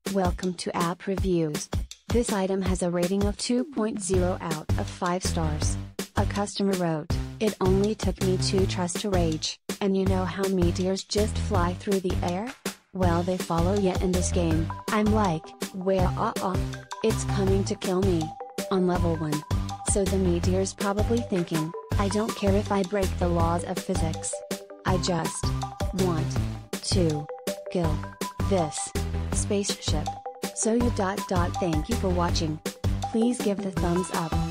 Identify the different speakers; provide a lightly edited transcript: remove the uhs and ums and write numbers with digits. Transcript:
Speaker 1: Welcome to App Reviews. This item has a rating of 2.0 out of 5 stars. A customer wrote, "It only took me 2 tries to rage, and you know how meteors just fly through the air? Well, they follow you in this game. I'm like, where it's coming to kill me. On level 1. So the meteor's probably thinking, I don't care if I break the laws of physics. I just want to kill this spaceship." So you. Thank you for watching. Please give the thumbs up.